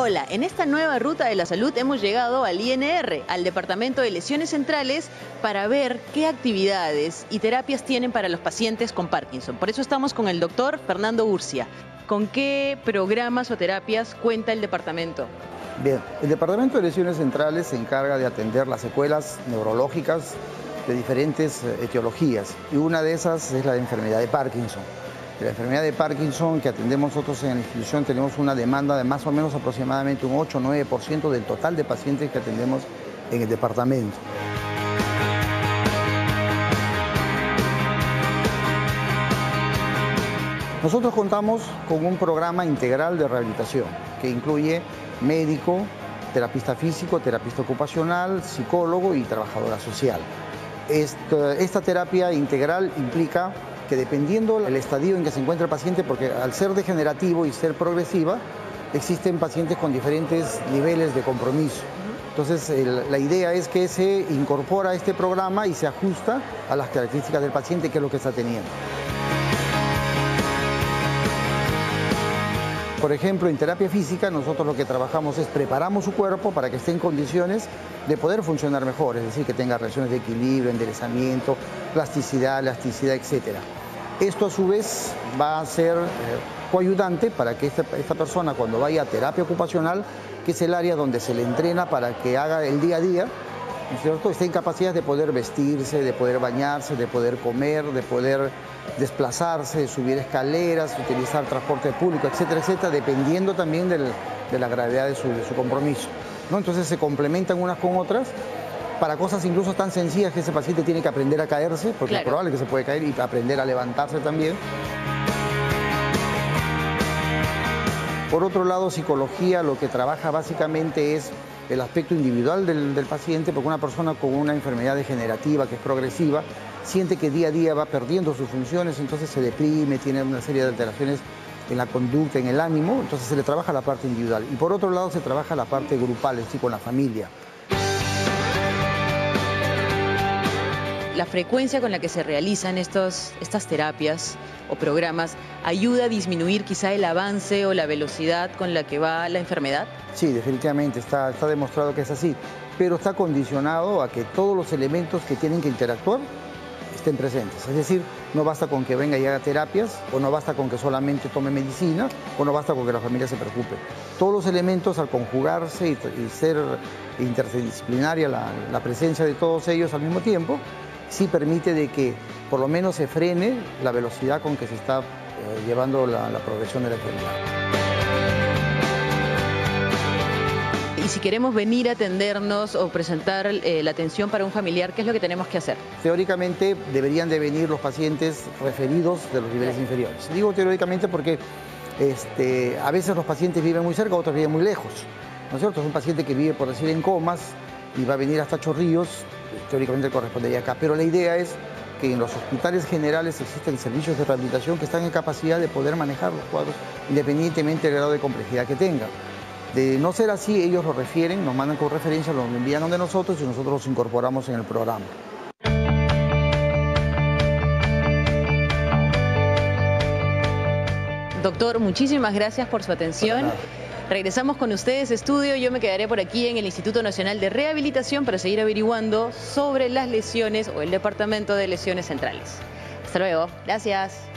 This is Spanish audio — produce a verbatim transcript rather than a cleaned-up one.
Hola, en esta nueva ruta de la salud hemos llegado al I N R, al Departamento de Lesiones Centrales, para ver qué actividades y terapias tienen para los pacientes con Parkinson. Por eso estamos con el doctor Fernando Urcia. ¿Con qué programas o terapias cuenta el departamento? Bien, el Departamento de Lesiones Centrales se encarga de atender las secuelas neurológicas de diferentes etiologías, y una de esas es la enfermedad de Parkinson. De la enfermedad de Parkinson que atendemos nosotros en la institución, tenemos una demanda de más o menos aproximadamente un ocho o nueve por ciento del total de pacientes que atendemos en el departamento. Nosotros contamos con un programa integral de rehabilitación que incluye médico, terapista físico, terapista ocupacional, psicólogo y trabajadora social. Esta, esta terapia integral implica que dependiendo del estadio en que se encuentra el paciente, porque al ser degenerativo y ser progresiva, existen pacientes con diferentes niveles de compromiso. Entonces, el, la idea es que se incorpora a este programa y se ajusta a las características del paciente, que es lo que está teniendo. Por ejemplo, en terapia física nosotros lo que trabajamos es preparamos su cuerpo para que esté en condiciones de poder funcionar mejor, es decir, que tenga reacciones de equilibrio, enderezamiento, plasticidad, elasticidad, etcétera. Esto a su vez va a ser eh, coayudante para que esta, esta persona, cuando vaya a terapia ocupacional, que es el área donde se le entrena para que haga el día a día, ¿no es cierto?, esté en capacidad de poder vestirse, de poder bañarse, de poder comer, de poder desplazarse, de subir escaleras, utilizar transporte público, etcétera, etcétera, dependiendo también del, de la gravedad de su, de su compromiso, ¿no? Entonces se complementan unas con otras para cosas incluso tan sencillas que ese paciente tiene que aprender a caerse, porque claro, es probable que se puede caer, y aprender a levantarse también. Por otro lado, psicología lo que trabaja básicamente es el aspecto individual del, del paciente, porque una persona con una enfermedad degenerativa que es progresiva siente que día a día va perdiendo sus funciones, entonces se deprime, tiene una serie de alteraciones en la conducta, en el ánimo, entonces se le trabaja la parte individual. Y por otro lado se trabaja la parte grupal, es decir, con la familia. La frecuencia con la que se realizan estos, estas terapias o programas ayuda a disminuir quizá el avance o la velocidad con la que va la enfermedad. Sí, definitivamente, está, está demostrado que es así, pero está condicionado a que todos los elementos que tienen que interactuar estén presentes. Es decir, no basta con que venga y haga terapias, o no basta con que solamente tome medicina, o no basta con que la familia se preocupe. Todos los elementos, al conjugarse y, y ser interdisciplinaria la, la presencia de todos ellos al mismo tiempo, sí permite de que por lo menos se frene la velocidad con que se está eh, llevando la, la progresión de la enfermedad. Y si queremos venir a atendernos o presentar eh, la atención para un familiar, ¿qué es lo que tenemos que hacer? Teóricamente deberían de venir los pacientes referidos de los niveles inferiores. Digo teóricamente porque este, a veces los pacientes viven muy cerca, otros viven muy lejos, ¿no es cierto? Es un paciente que vive, por decir, en Comas y va a venir hasta Chorrillos, teóricamente correspondería acá, pero la idea es que en los hospitales generales existen servicios de rehabilitación que están en capacidad de poder manejar los cuadros independientemente del grado de complejidad que tengan. De no ser así, ellos lo refieren, nos mandan con referencia, lo envían donde nosotros y nosotros los incorporamos en el programa. Doctor, muchísimas gracias por su atención. Regresamos con ustedes, estudio. Yo me quedaré por aquí en el Instituto Nacional de Rehabilitación para seguir averiguando sobre las lesiones o el Departamento de Lesiones Centrales. Hasta luego. Gracias.